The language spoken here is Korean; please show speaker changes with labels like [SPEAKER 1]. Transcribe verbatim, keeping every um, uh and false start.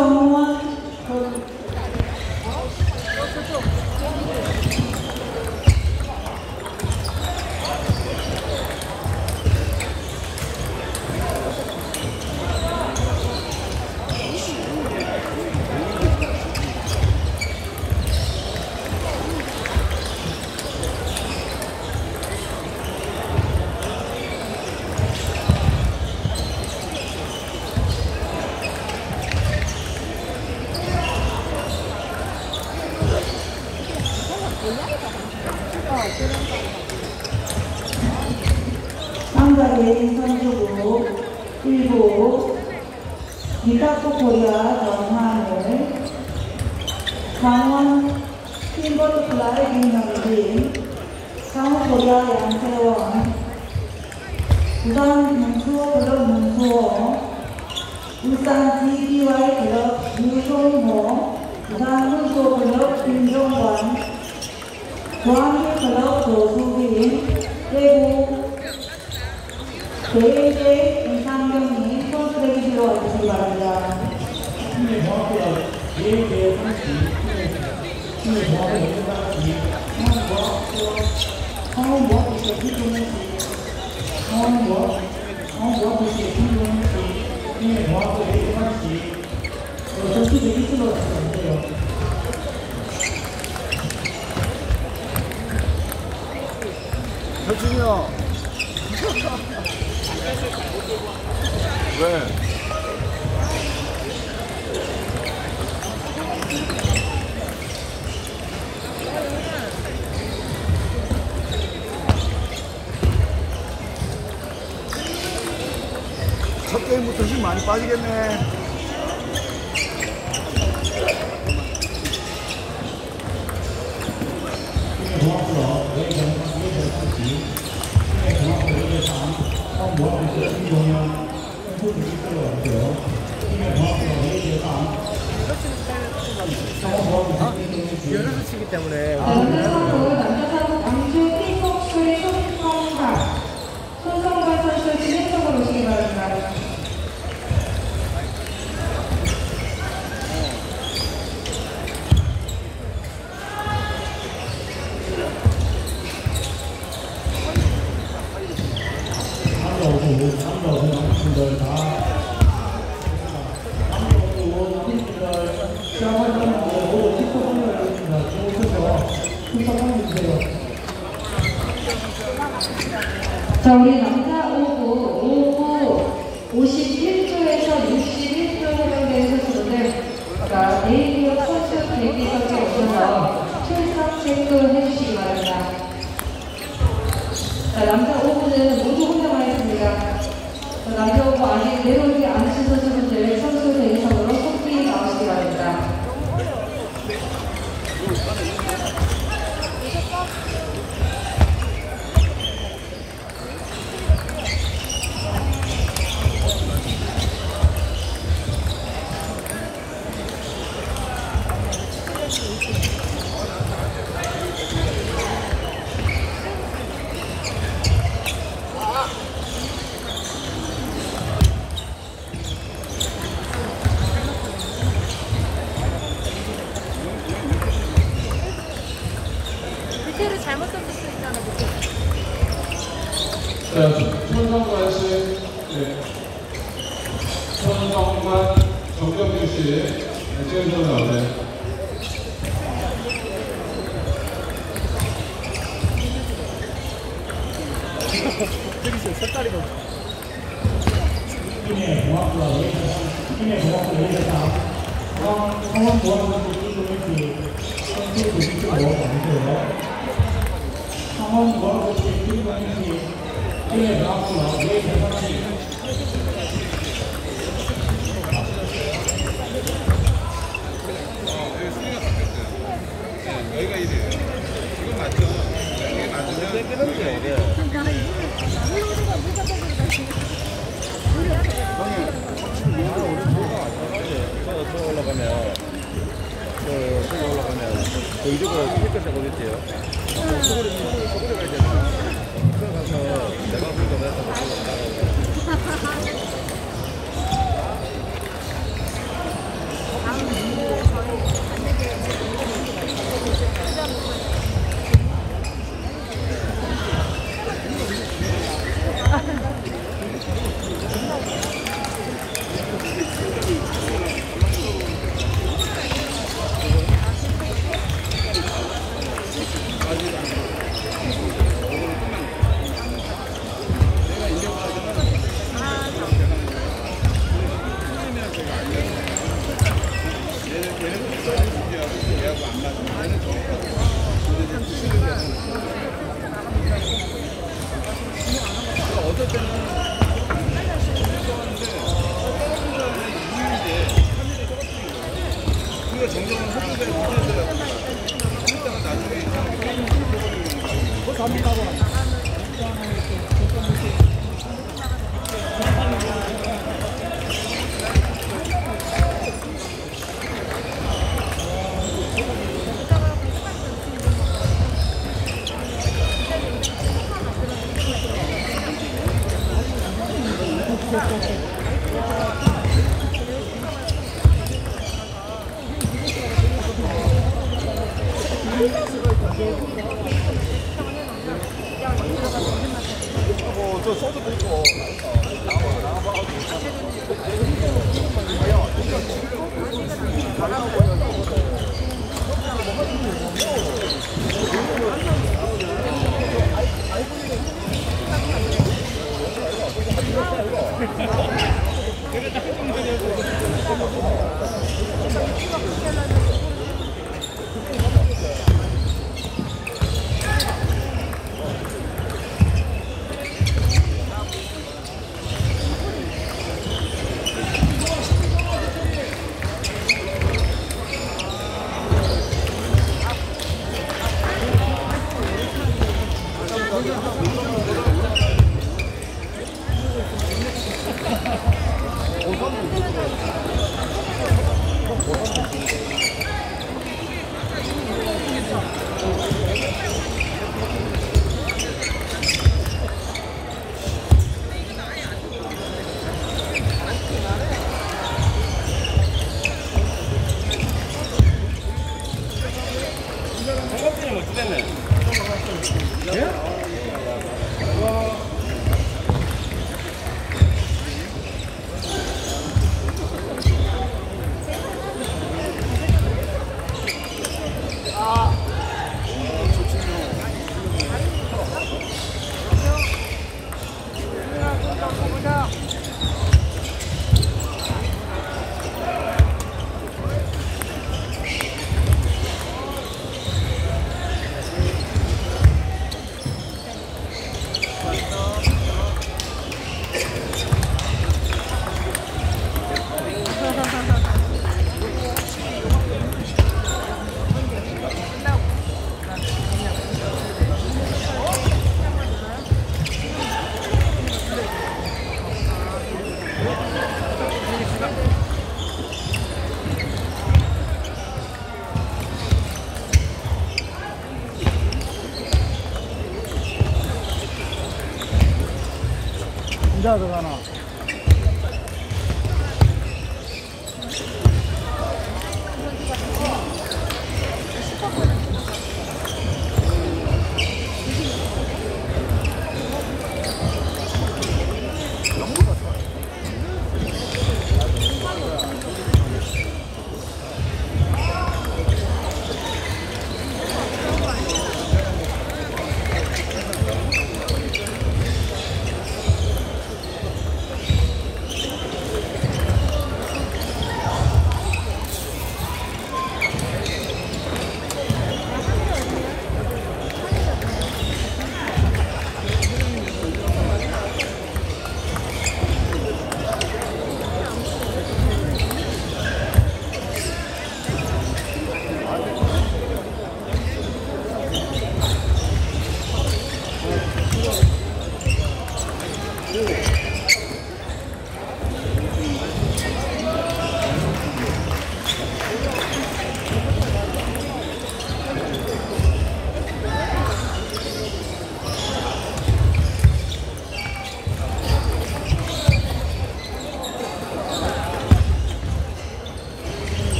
[SPEAKER 1] 정원 상자의 선수부 일부 미카코 코리아 정한을 강원 팀버터플라이 김영진 강원 코리아 양세원 부산 문수호 클럽 문수호 울산 디비와이 클럽 유종호 부산 문수호 클럽 김종관 조항기 클럽 조수빈 대구 제일제이 이상경이 선수 대기실로 와주시기 바랍니다.
[SPEAKER 2] 팀의 정확도가 제일제이 상시, 팀의 정확도 연습상시, 상원모학부시의 필종행시, 상원모학, 상원모학부시의 필종행시, 팀의 정확도 연습상시, 선수 대기실로 와주세요.
[SPEAKER 3] 혁준이 형. 왜? 첫 게임부터 힘 많이 빠지겠네.
[SPEAKER 4] 연습 치기 때문에.
[SPEAKER 1] 남자사부 남자사부 광주 킥복스리 손성발 손성발 선수 진행석으로 오시기 바랍니다. 자, 우리 남자 오구, 오구 오십일 조에서 육십일 조 해당되는 선수들, 자, A기업 선수 대기석에 오셔서 출석 체크해 주시기 바랍니다. 자, 남자 오구는 모두 혼자만했습니다. 자, 남자 오구 아직 내려오지 않으신 선수분들 선수 대기석으로 속히 나오시기 바랍니다.
[SPEAKER 5] 잘못 썼을 수 있잖아, 그치?
[SPEAKER 6] 자, 천성관 씨, 네. 천성관 정경규 씨, 네, 찍어주셔서 나오세요.
[SPEAKER 4] 여기서 색깔이 뭐.
[SPEAKER 2] 팀의 공학부가 왜 팀의 공학부가 왜 이랬다? 상원 모학부가 필종행시, 선수 대기실로 와주세요. 상원 모학부시의 필종행시, 팀의 공학부가 왜 이랬다?
[SPEAKER 3] 여기가 이래요. 이거 맞죠? 이게 맞으면 이게 끊어져야 돼. 형님, 우리 뭐가 왔잖아요. 저 올라가면, 저, 저기 올라가면, 저 이쪽으로 스피커 사고 있대요. 서울에, 서울에, 서울에 가야 되나? 그래 가서 내가 보니까 내가 올라가고. 저 소주도 있고.
[SPEAKER 4] 혼자 들어가나?